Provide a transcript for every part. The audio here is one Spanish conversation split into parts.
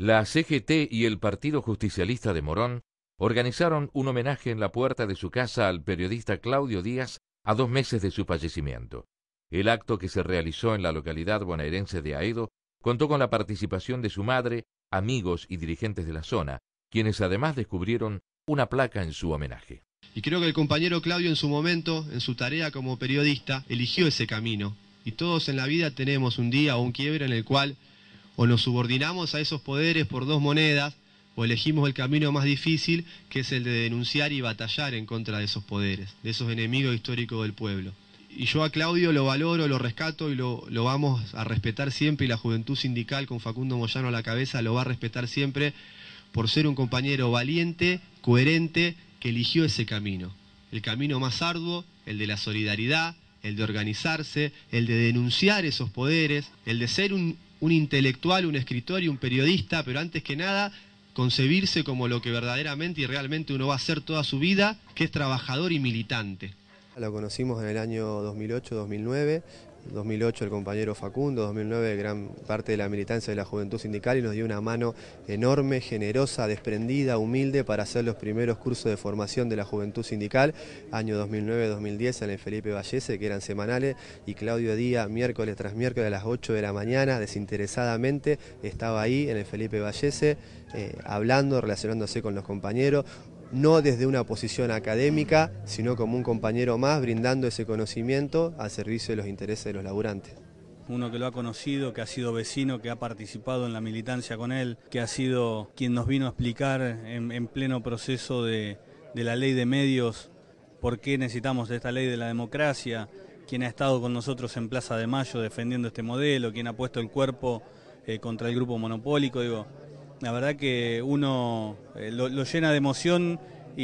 La CGT y el Partido Justicialista de Morón organizaron un homenaje en la puerta de su casa al periodista Claudio Díaz a 2 meses de su fallecimiento. El acto, que se realizó en la localidad bonaerense de Aedo, contó con la participación de su madre, amigos y dirigentes de la zona, quienes además descubrieron una placa en su homenaje. Y creo que el compañero Claudio en su momento, en su tarea como periodista, eligió ese camino. Y todos en la vida tenemos un día o un quiebre en el cual o nos subordinamos a esos poderes por 2 monedas, o elegimos el camino más difícil, que es el de denunciar y batallar en contra de esos poderes, de esos enemigos históricos del pueblo. Y yo a Claudio lo valoro, lo rescato y lo vamos a respetar siempre, y la Juventud Sindical con Facundo Moyano a la cabeza lo va a respetar siempre por ser un compañero valiente, coherente, que eligió ese camino. El camino más arduo, el de la solidaridad, el de organizarse, el de denunciar esos poderes, el de ser un intelectual, un escritor y un periodista, pero antes que nada concebirse como lo que verdaderamente y realmente uno va a hacer toda su vida, que es trabajador y militante. Lo conocimos en el año 2008-2009, 2008 el compañero Facundo, 2009 gran parte de la militancia de la Juventud Sindical, y nos dio una mano enorme, generosa, desprendida, humilde para hacer los primeros cursos de formación de la Juventud Sindical, año 2009-2010 en el Felipe Vallese, que eran semanales, y Claudio Díaz miércoles tras miércoles a las 8 de la mañana, desinteresadamente, estaba ahí en el Felipe Vallese, hablando, relacionándose con los compañeros, no desde una posición académica, sino como un compañero más, brindando ese conocimiento al servicio de los intereses de los laburantes. Uno que lo ha conocido, que ha sido vecino, que ha participado en la militancia con él, que ha sido quien nos vino a explicar en pleno proceso de la ley de medios por qué necesitamos esta ley de la democracia, quien ha estado con nosotros en Plaza de Mayo defendiendo este modelo, quien ha puesto el cuerpo contra el grupo monopólico. Digo, la verdad que uno lo llena de emoción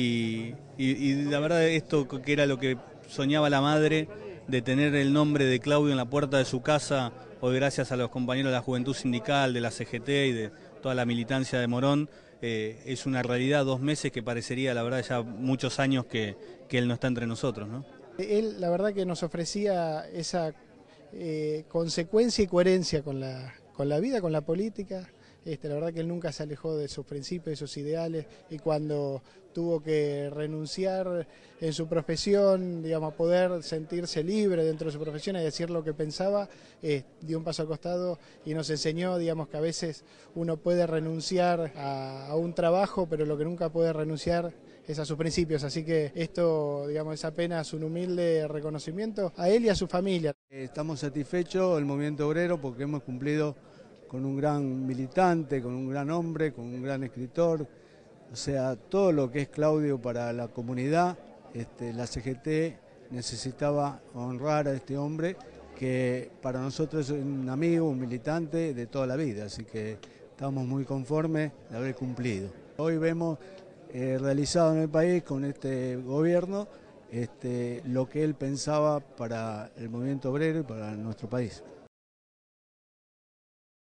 y la verdad esto que era lo que soñaba la madre, de tener el nombre de Claudio en la puerta de su casa, hoy gracias a los compañeros de la Juventud Sindical, de la CGT y de toda la militancia de Morón, es una realidad. 2 meses que parecería, la verdad, ya muchos años que él no está entre nosotros, ¿no? Él, la verdad, que nos ofrecía esa consecuencia y coherencia con la vida, con la política. La verdad que él nunca se alejó de sus principios, de sus ideales, y cuando tuvo que renunciar en su profesión, digamos, a poder sentirse libre dentro de su profesión y decir lo que pensaba, dio un paso al costado y nos enseñó, digamos, que a veces uno puede renunciar a un trabajo, pero lo que nunca puede renunciar es a sus principios. Así que esto, digamos, es apenas un humilde reconocimiento a él y a su familia. Estamos satisfechos, el movimiento obrero, porque hemos cumplido con un gran militante, con un gran hombre, con un gran escritor, o sea, todo lo que es Claudio para la comunidad. La CGT necesitaba honrar a este hombre, que para nosotros es un amigo, un militante de toda la vida, así que estamos muy conformes de haber cumplido. Hoy vemos realizado en el país con este gobierno lo que él pensaba para el movimiento obrero y para nuestro país.